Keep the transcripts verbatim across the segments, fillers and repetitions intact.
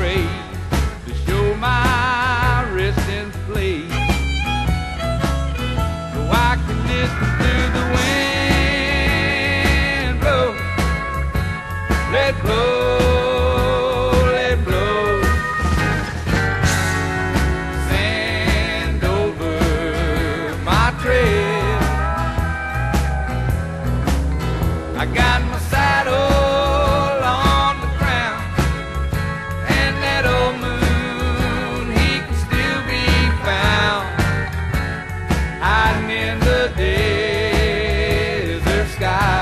afraid to show my resting place, so I can listen to the wind blow, let it blow, let it blow, sand over my trail. I got my saddle on the ground, and that old moon, he can still be found, hiding in the desert sky.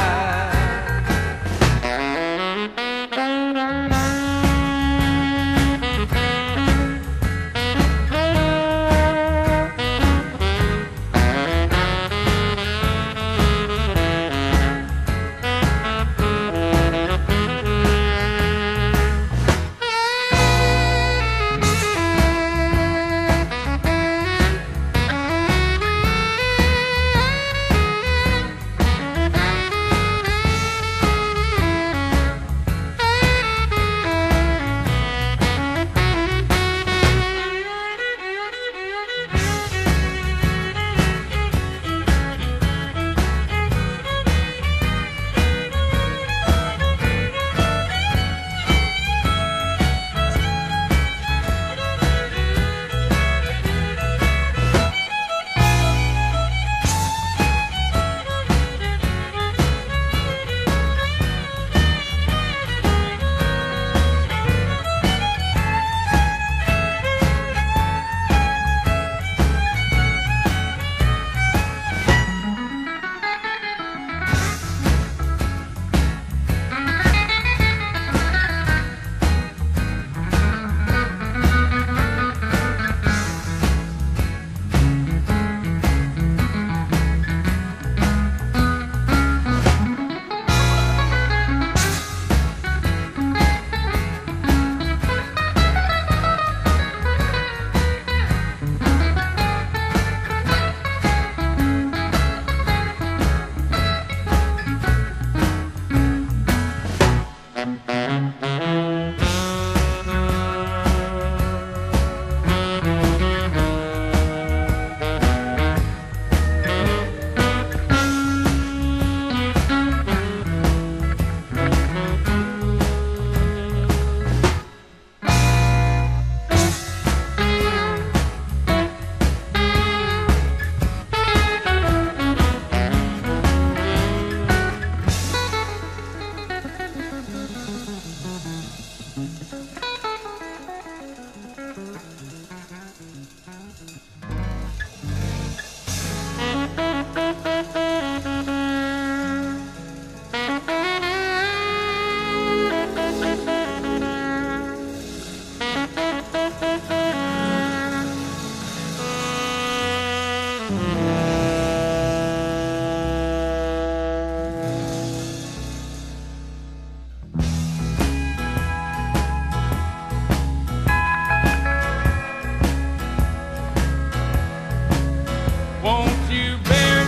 Won't you bury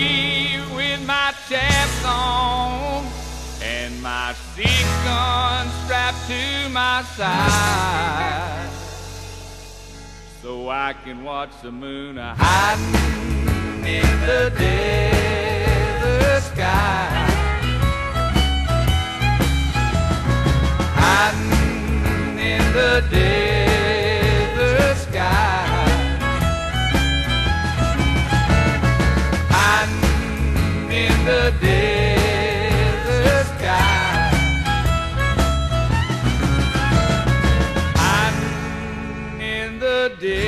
me with my chaps on and my six gun strapped to my side, so I can watch the moon a hiding in the desert sky, hiding in the desert sky. In the desert sky, I'm in the desert.